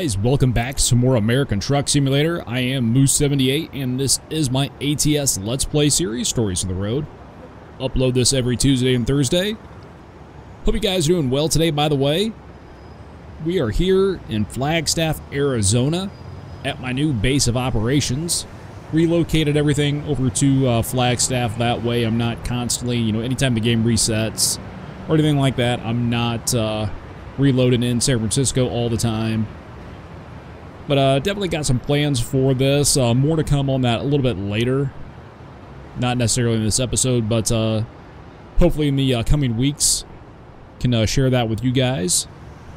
guys, welcome back to some more American Truck Simulator. I am Moose78 and this is my ATS Let's Play series, Stories of the Road. Upload this every Tuesday and Thursday. Hope you guys are doing well today, by the way. We are here in Flagstaff, Arizona at my new base of operations. Relocated everything over to Flagstaff, that way I'm not constantly, anytime the game resets or anything like that, I'm not reloading in San Francisco all the time. But definitely got some plans for this. More to come on that a little bit later. Not necessarily in this episode, but hopefully in the coming weeks can share that with you guys.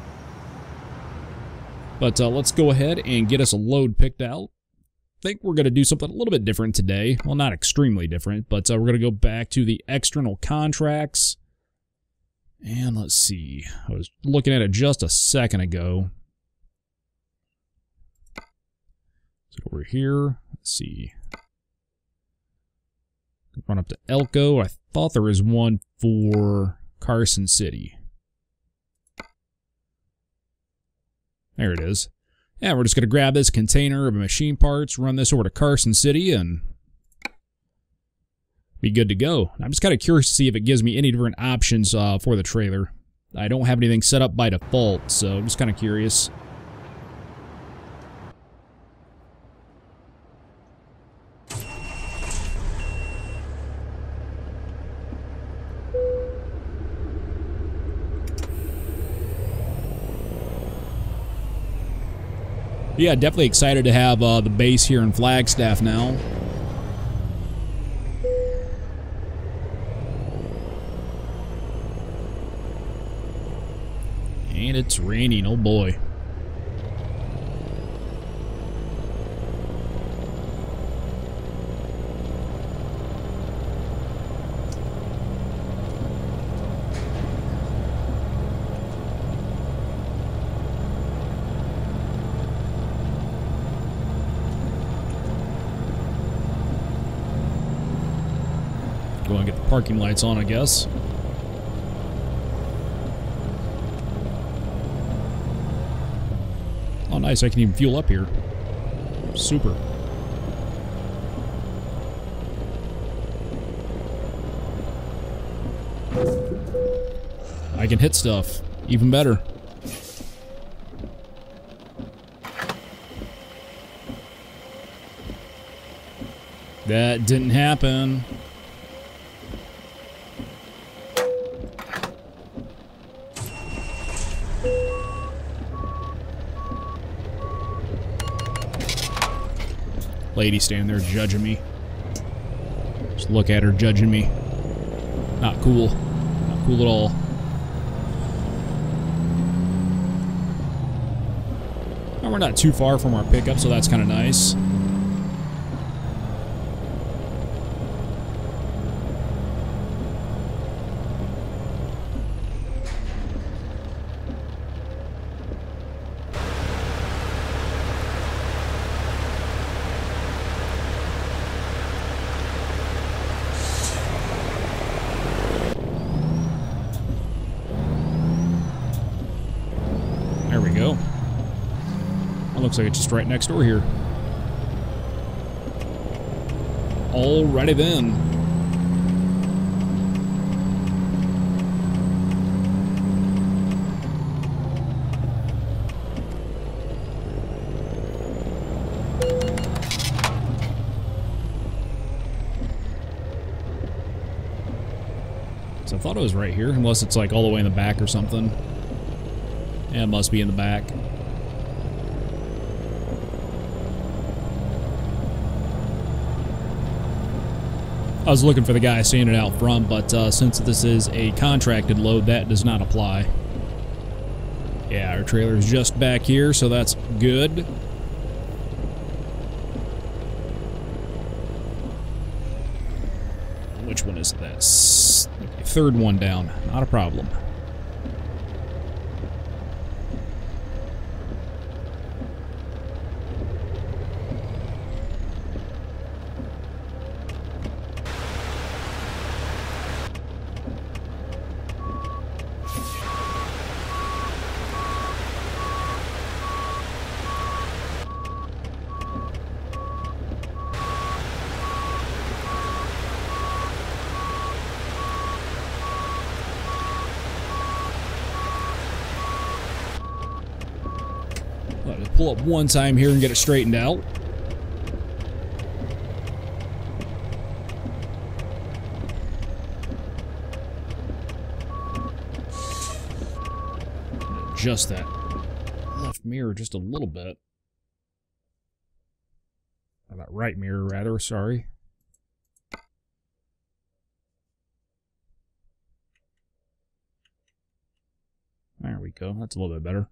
But let's go ahead and get us a load picked out. I think we're going to do something a little bit different today. Well, not extremely different, but we're going to go back to the external contracts. And let's see. I was looking at it just a second ago. So over here, let's see. Run up to Elko. I thought there was one for Carson City. There it is. Yeah, we're just going to grab this container of machine parts, run this over to Carson City, and be good to go. I'm just kind of curious to see if it gives me any different options for the trailer. I don't have anything set up by default, so I'm just kind of curious. Yeah, definitely excited to have the base here in Flagstaff now. And it's raining, oh boy. Go and get the parking lights on, I guess. Oh, nice. I can even fuel up here. Super. I can hit stuff. Even better. That didn't happen. Lady standing there judging me. Just look at her judging me. Not cool. Not cool at all. And we're not too far from our pickup, so that's kind of nice. There we go. That looks like it's just right next door here. Alrighty then. So I thought it was right here, unless it's like all the way in the back or something. Yeah, it must be in the back. I was looking for the guy standing out front, but since this is a contracted load, that does not apply. Yeah, our trailer is just back here, so that's good. Which one is this? Third one down. Not a problem. pull up one time here and get it straightened out. Adjust that left mirror just a little bit. Or that right mirror, rather, sorry. There we go. That's a little bit better.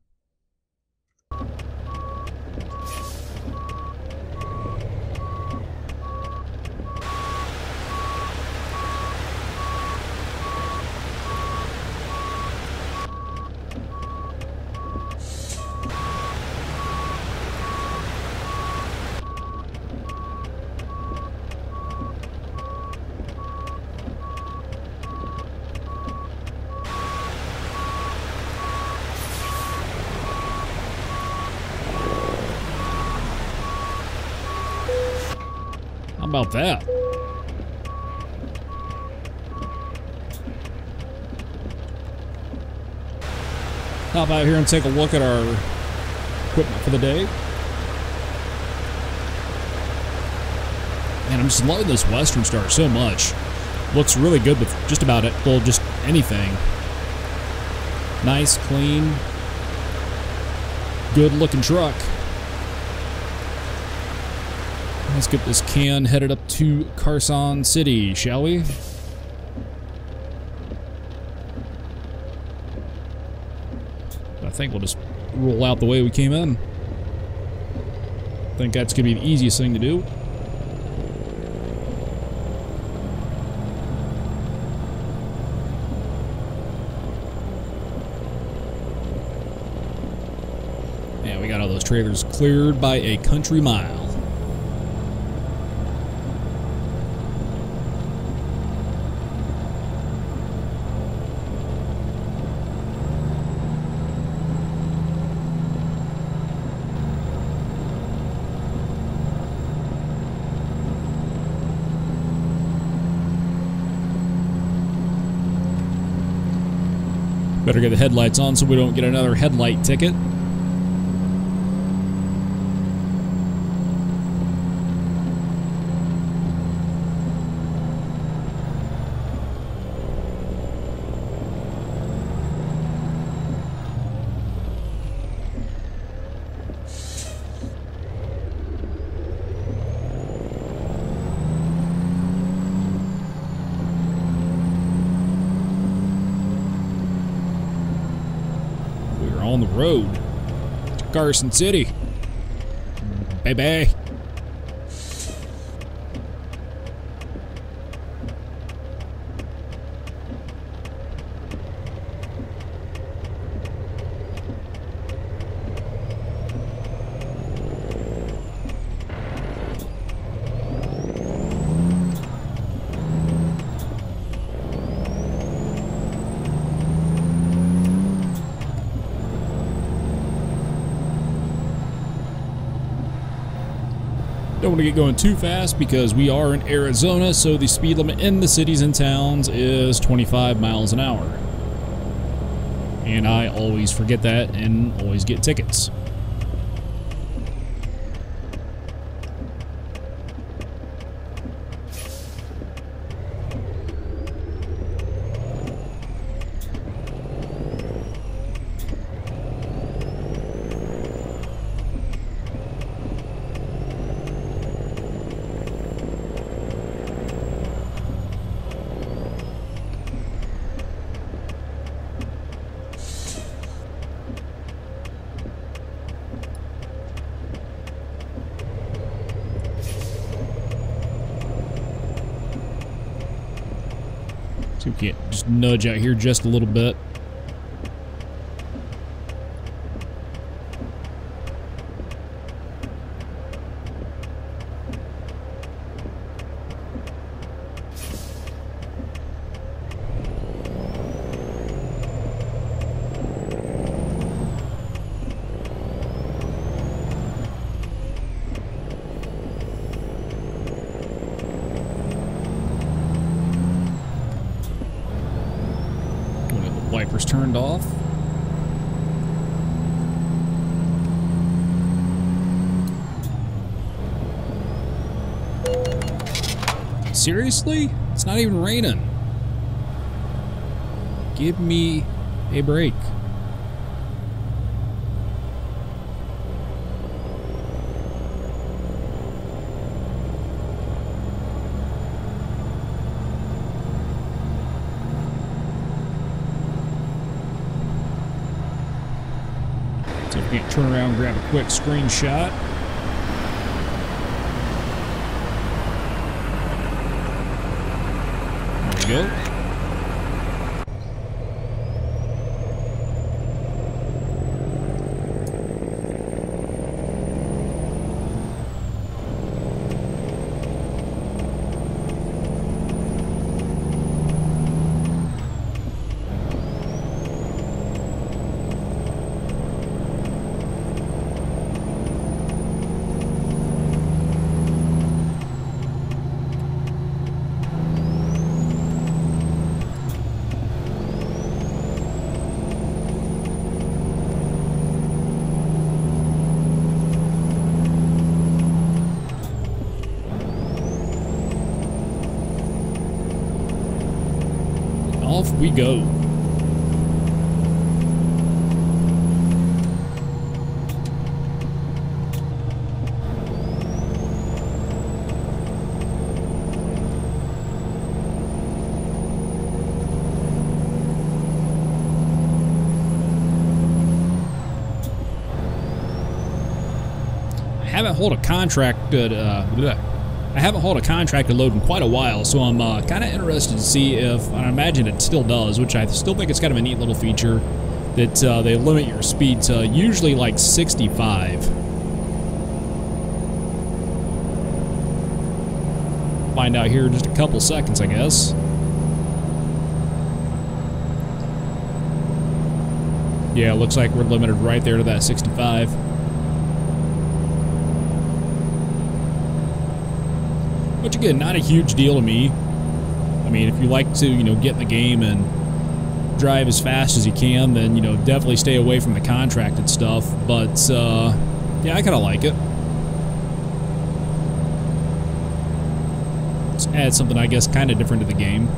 How about that? Hop out here and take a look at our equipment for the day. Man, I'm just loving this Western Star so much. Looks really good with just about it. Well, just anything. Nice, clean, good looking truck. Let's get this can headed up to Carson City, shall we? I think we'll just roll out the way we came in. I think that's going to be the easiest thing to do. Yeah, we got all those trailers cleared by a country mile. Better get the headlights on so we don't get another headlight ticket. On the road to Carson City, baby. Don't want to get going too fast because we are in Arizona, so the speed limit in the cities and towns is 25 miles an hour. And I always forget that and always get tickets. See if we can't just nudge out here just a little bit. Wipers turned off. seriously? It's not even raining. Give me a break. So if we can't turn around and grab a quick screenshot. There we go. Off we go. I haven't held a contracted load in quite a while, so I'm kind of interested to see if, I imagine it still does, which I still think it's kind of a neat little feature, that they limit your speed to usually like 65. Find out here in just a couple seconds, I guess. Yeah, it looks like we're limited right there to that 65. Which again, not a huge deal to me. I mean, if you like to, you know, get in the game and drive as fast as you can, then, you know, definitely stay away from the contracted stuff. But, yeah, I kind of like it. Let's add something, I guess, kind of different to the game.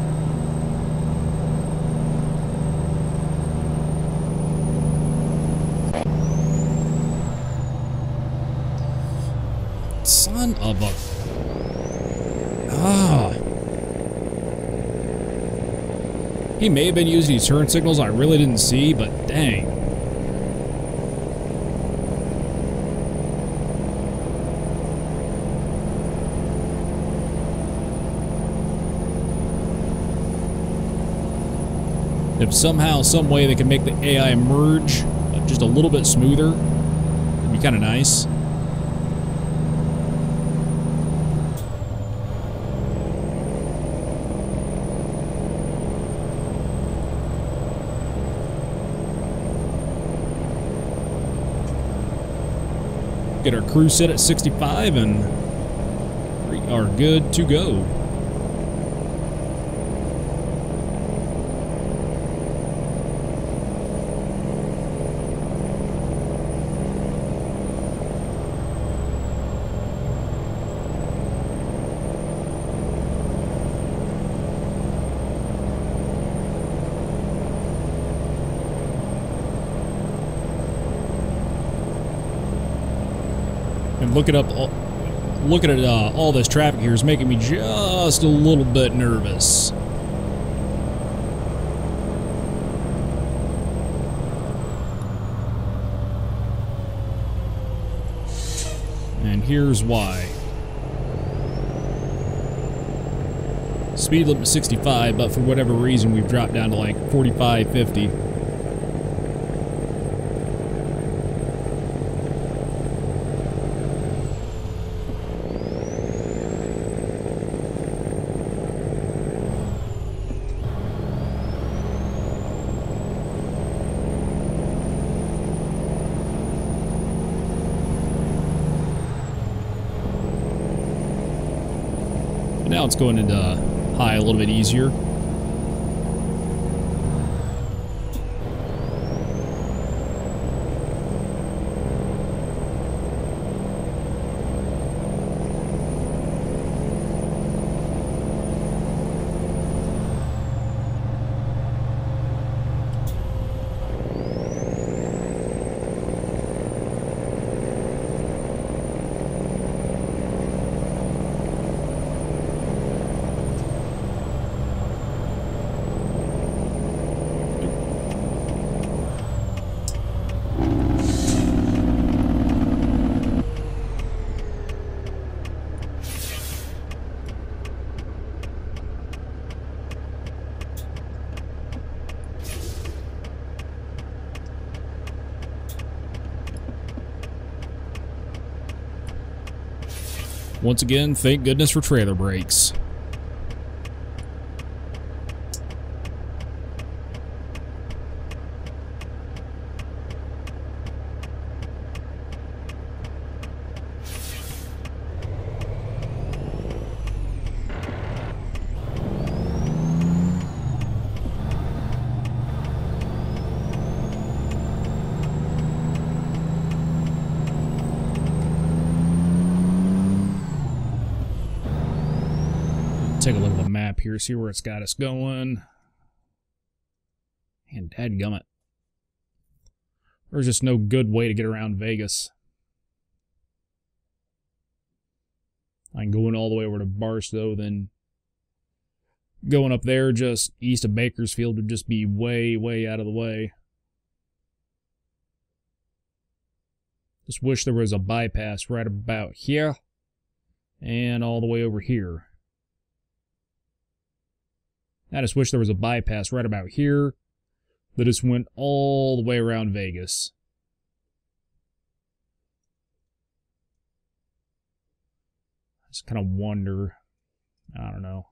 Son of a... Ah. He may have been using these turn signals I really didn't see, but dang. If somehow, some way they can make the AI merge just a little bit smoother, it'd be kind of nice. Get our cruise set at 65 and we are good to go. And looking at all this traffic here is making me just a little bit nervous. And here's why. Speed limit 65, but for whatever reason we've dropped down to like 45, 50. Now it's going into high a little bit easier. Once again, thank goodness for trailer brakes. Take a look at the map here, see where it's got us going. And dadgummit. There's just no good way to get around Vegas. I'm going all the way over to Barstow, then going up there just east of Bakersfield would just be way, way out of the way. Just wish there was a bypass right about here and all the way over here. I just wish there was a bypass right about here that just went all the way around Vegas. I just kind of wonder. I don't know.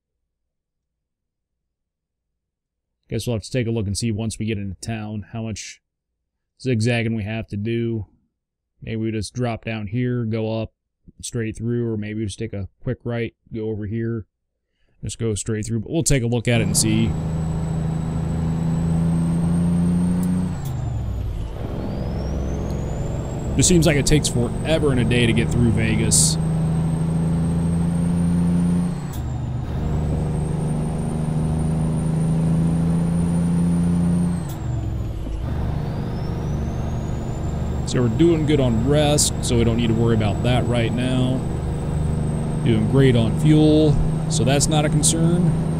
Guess we'll have to take a look and see once we get into town how much zigzagging we have to do. Maybe we just drop down here, go up straight through, or maybe we just take a quick right, go over here. Just go straight through, but we'll take a look at it and see. It seems like it takes forever and a day to get through Vegas. So we're doing good on rest, so we don't need to worry about that right now. Doing great on fuel. So that's not a concern.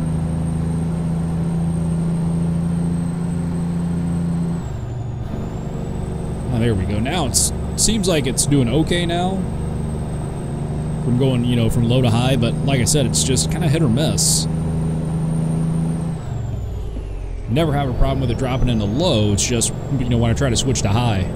Oh, there we go. Now it seems like it's doing okay now. From going, you know, from low to high, but like I said, it's just kind of hit or miss. Never have a problem with it dropping into low. It's just, you know, when I try to switch to high.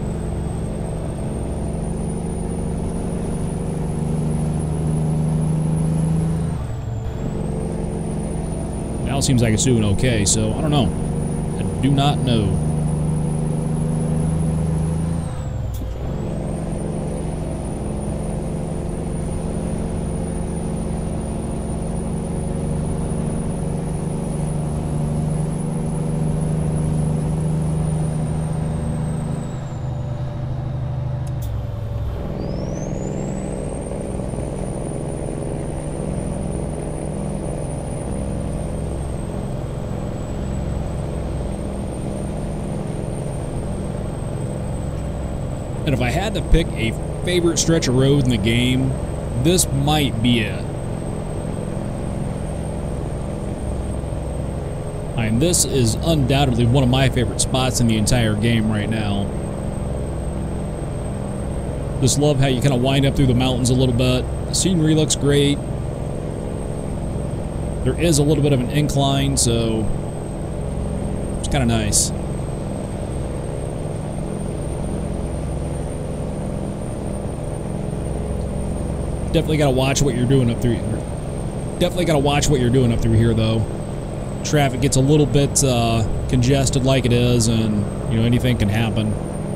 Now it seems like it's doing okay, so I don't know. I do not know. And if I had to pick a favorite stretch of road in the game, this might be it. I mean, this is undoubtedly one of my favorite spots in the entire game right now. Just love how you kind of wind up through the mountains a little bit. The scenery looks great. There is a little bit of an incline, so it's kind of nice. Definitely gotta watch what you're doing up through here. Definitely gotta watch what you're doing up through here, though. Traffic gets a little bit congested like it is, and you know, anything can happen.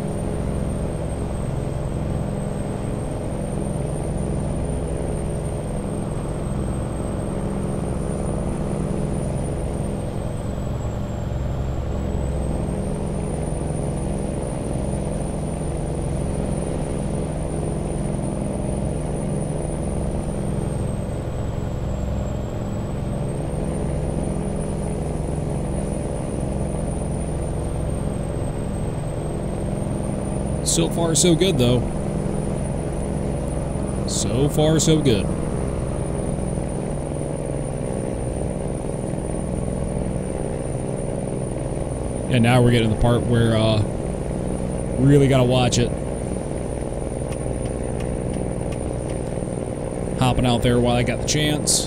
So far, so good, though. So far, so good. And now we're getting to the part where really gotta watch it. Hopping out there while I got the chance.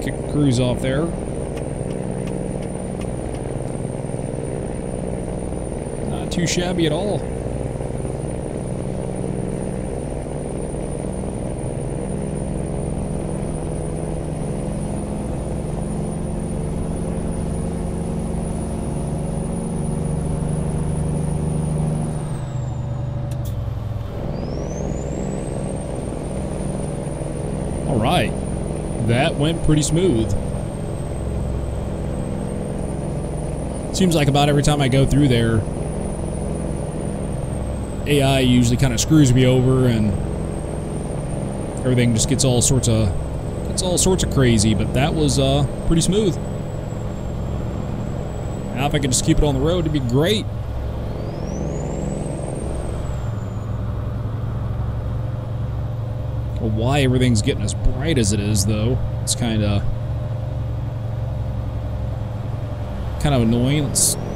kick the cruise off there. Not too shabby at all. Alright, that went pretty smooth. Seems like about every time I go through there, AI usually kind of screws me over and everything just gets all sorts of crazy, but that was pretty smooth. Now if I could just keep it on the road, it'd be great. Why everything's getting as bright as it is, though, it's kind of annoying. Let's do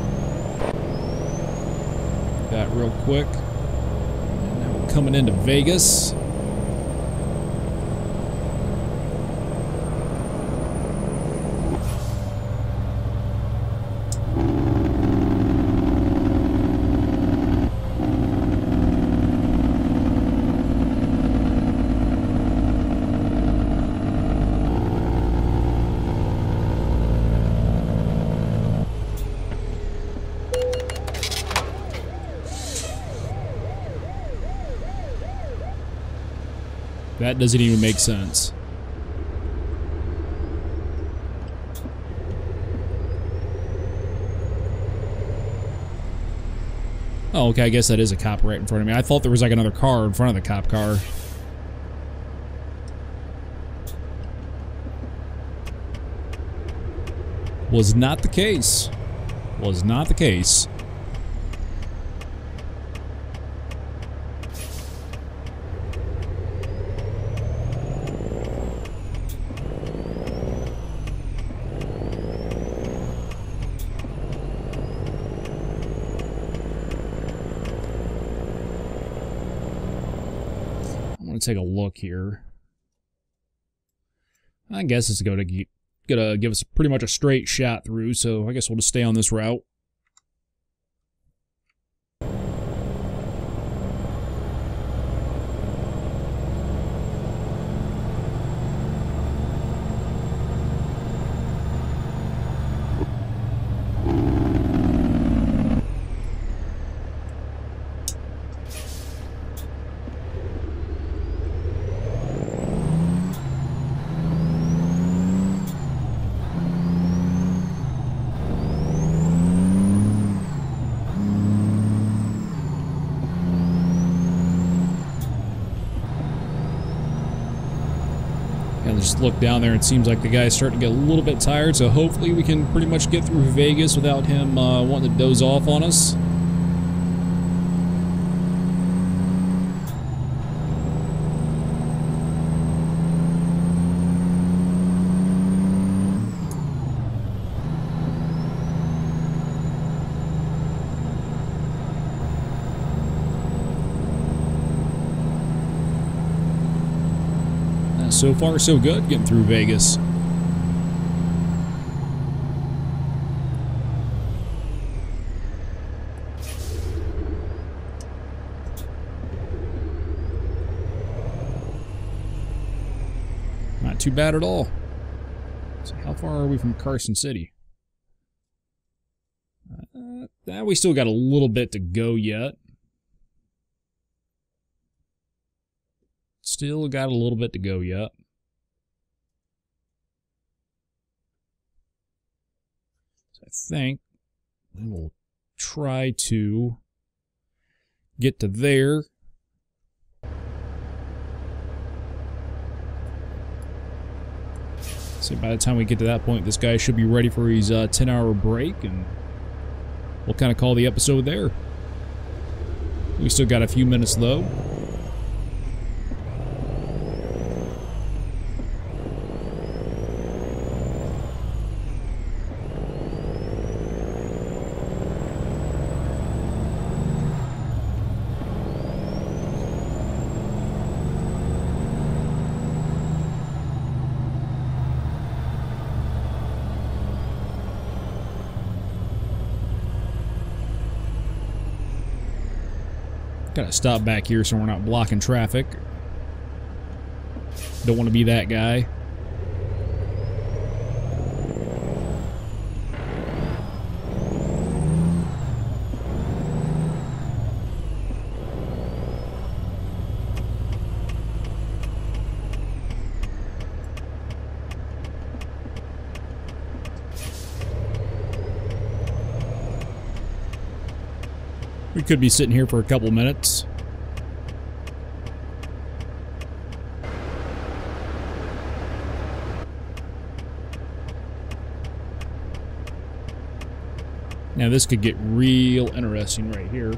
that real quick. And now we're coming into Vegas. That doesn't even make sense. Oh, okay, I guess that is a cop right in front of me. I thought there was like another car in front of the cop car. Was not the case. Was not the case. Take a look here. I guess it's gonna give us pretty much a straight shot through, so I guess we'll just stay on this route. Just look down there, it seems like the guy's starting to get a little bit tired, so hopefully we can pretty much get through Vegas without him wanting to doze off on us. So far, so good getting through Vegas. Not too bad at all. So how far are we from Carson City? We still got a little bit to go yet. Still got a little bit to go yet. So I think we will try to get to there. So by the time we get to that point, this guy should be ready for his 10-hour break, and we'll kind of call the episode there. We still got a few minutes though. Gotta stop back here so we're not blocking traffic. Don't want to be that guy. We could be sitting here for a couple minutes. Now this could get real interesting right here.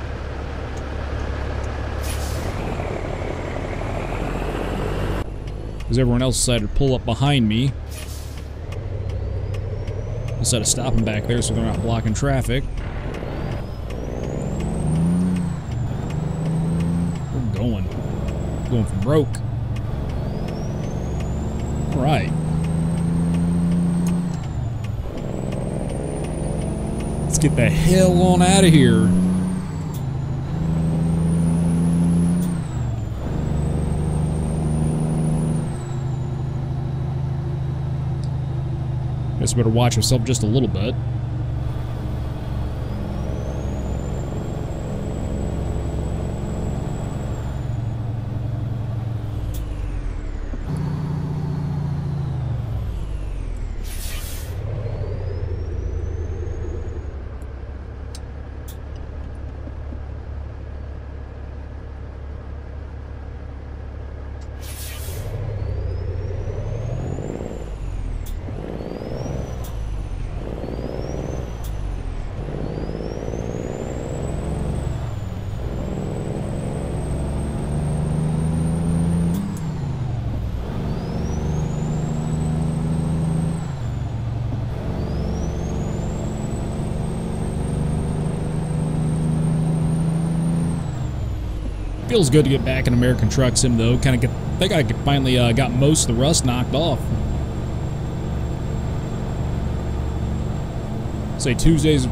Because everyone else decided to pull up behind me. Instead of stopping back there so they're not blocking traffic. Going from broke. All right. Let's get the hell on out of here. Guess I better watch myself just a little bit. Feels good to get back in American Truck Sim though. I think I finally got most of the rust knocked off. Tuesday's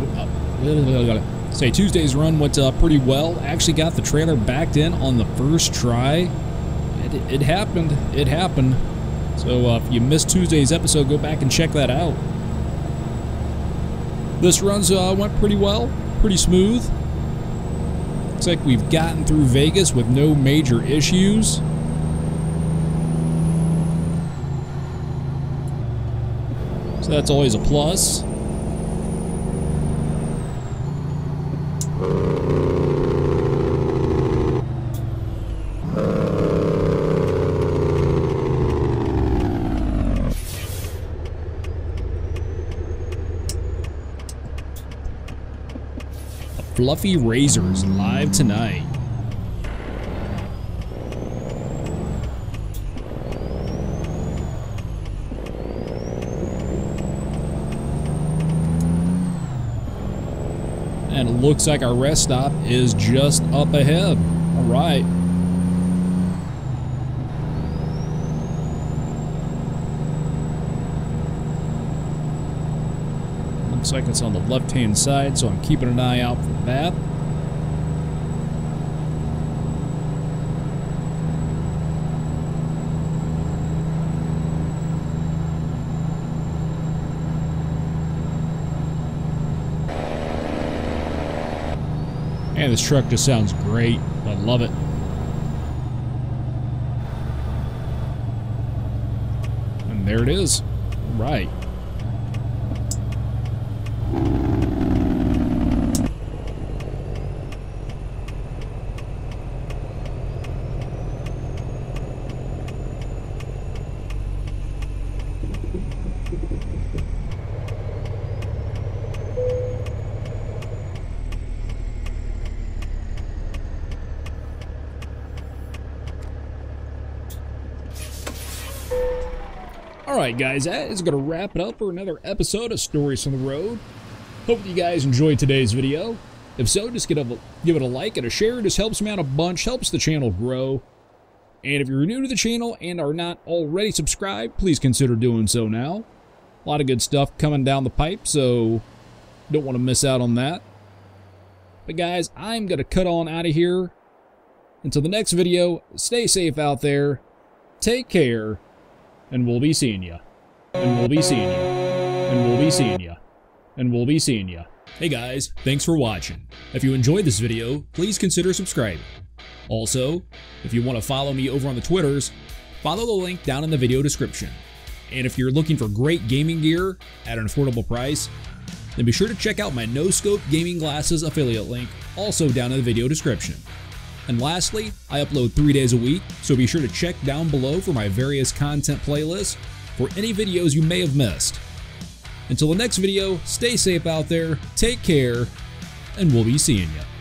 run went pretty well. Actually got the trailer backed in on the first try. It happened. It happened. So if you missed Tuesday's episode, go back and check that out. This run's went pretty well, pretty smooth. Looks like we've gotten through Vegas with no major issues. So that's always a plus. Fluffy Razors live tonight. And it looks like our rest stop is just up ahead. All right. Looks like it's on the left-hand side, so I'm keeping an eye out for that. And this truck just sounds great. I love it. And there it is. All right. Alright guys, that is going to wrap it up for another episode of Stories from the Road. Hope you guys enjoyed today's video. If so, just give it a like and a share. It just helps me out a bunch, helps the channel grow. And if you're new to the channel and are not already subscribed, please consider doing so now. A lot of good stuff coming down the pipe, so don't want to miss out on that. But guys, I'm going to cut on out of here. Until the next video, stay safe out there, take care, and we'll be seeing ya. And we'll be seeing ya. And we'll be seeing ya. And we'll be seeing ya. Hey guys, thanks for watching. If you enjoyed this video, please consider subscribing. Also, if you want to follow me over on the Twitters, follow the link down in the video description. And if you're looking for great gaming gear at an affordable price, then be sure to check out my No Scope Gaming Glasses affiliate link, also down in the video description. And lastly, I upload 3 days a week, so be sure to check down below for my various content playlists for any videos you may have missed. Until the next video, stay safe out there, take care, and we'll be seeing ya.